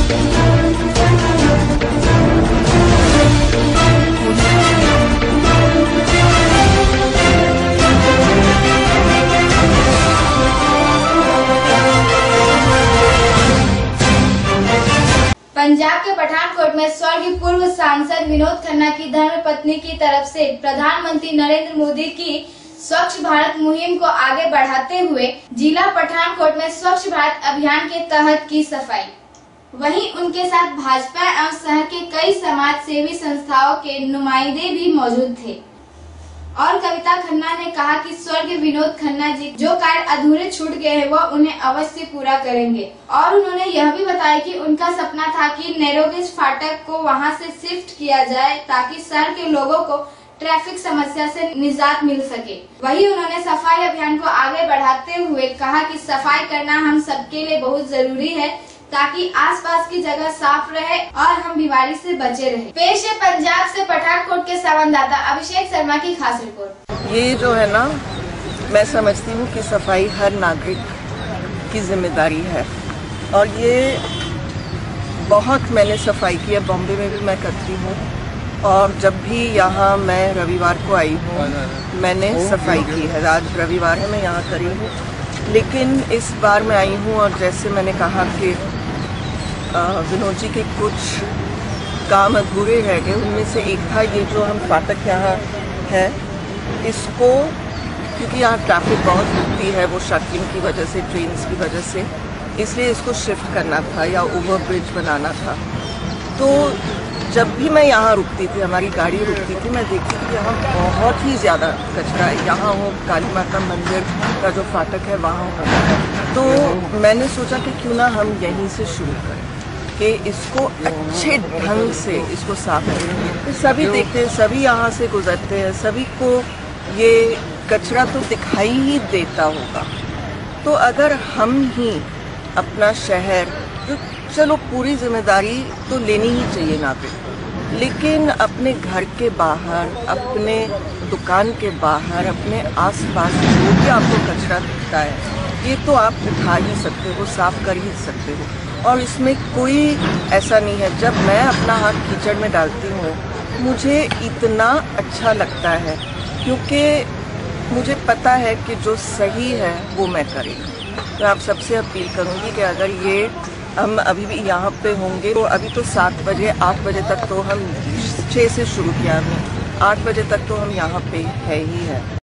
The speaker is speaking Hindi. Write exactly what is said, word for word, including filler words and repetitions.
पंजाब के पठानकोट में स्वर्गीय पूर्व सांसद विनोद खन्ना की धर्मपत्नी की तरफ से प्रधानमंत्री नरेंद्र मोदी की स्वच्छ भारत मुहिम को आगे बढ़ाते हुए जिला पठानकोट में स्वच्छ भारत अभियान के तहत की सफाई। वहीं उनके साथ भाजपा एवं शहर के कई समाज सेवी संस्थाओं के नुमाइंदे भी मौजूद थे। और कविता खन्ना ने कहा कि स्वर्गीय विनोद खन्ना जी जो कार्य अधूरे छूट गए हैं वह उन्हें अवश्य पूरा करेंगे। और उन्होंने यह भी बताया कि उनका सपना था कि नैरोगेज फाटक को वहां से शिफ्ट किया जाए ताकि शहर के लोगों को ट्रैफिक समस्या से निजात मिल सके। वहीं उन्होंने सफाई अभियान को आगे बढ़ाते हुए कहा कि सफाई करना हम सबके लिए बहुत जरूरी है ताकि आसपास की जगह साफ रहे और हम बीमारी से बचे रहे। पेश है पंजाब से पठानकोट के संवाददाता अभिषेक शर्मा की खास रिपोर्ट। ये जो है ना, मैं समझती हूँ कि सफाई हर नागरिक की जिम्मेदारी है और ये बहुत मैंने सफाई की है। बॉम्बे में भी मैं करती हूँ और जब भी यहाँ मैं रविवार को आई हूँ मैंने सफाई की है। आज रविवार है, मैं यहाँ करी हूँ, लेकिन इस बार मैं आई हूँ और जैसे मैंने कहा कि विनोद जी के कुछ काम अधूरे रह गए, उनमें से एक था ये जो हम फाटक यहाँ है, इसको क्योंकि यहाँ ट्रैफिक बहुत होती है वो शटलिंग की वजह से, ट्रेन की वजह से, इसलिए इसको शिफ्ट करना था या ओवर ब्रिज बनाना था। तो जब भी मैं यहाँ रुकती थी, हमारी गाड़ी रुकती थी, मैं देखती थी यहाँ बहुत ही ज़्यादा कचरा है। यहाँ हो काली माता मंदिर का जो फाटक है वहाँ हो, तो मैंने सोचा कि क्यों ना हम यहीं से शुरू करें कि इसको अच्छे ढंग से इसको साफ करेंगे। सभी देखते हैं, सभी यहाँ से गुजरते हैं, सभी को ये कचरा तो दिखाई ही देता होगा। तो अगर हम ही अपना शहर, जो चलो पूरी जिम्मेदारी तो लेनी ही चाहिए नागरिक, लेकिन अपने घर के बाहर, अपने दुकान के बाहर, अपने आसपास जो भी आपको कचरा दिखता है ये तो आप उठा ही सकते हो, साफ कर ही सकते हो। और इसमें कोई ऐसा नहीं है, जब मैं अपना हाथ कीचड़ में डालती हूँ मुझे इतना अच्छा लगता है क्योंकि मुझे पता है कि जो सही है वो मैं करूँगी। तो आप सबसे अपील करूँगी कि अगर ये हम अभी भी यहाँ पे होंगे तो अभी तो सात बजे आठ बजे तक तो हम छः से शुरू किया हमने, आठ बजे तक तो हम यहाँ पे है ही है।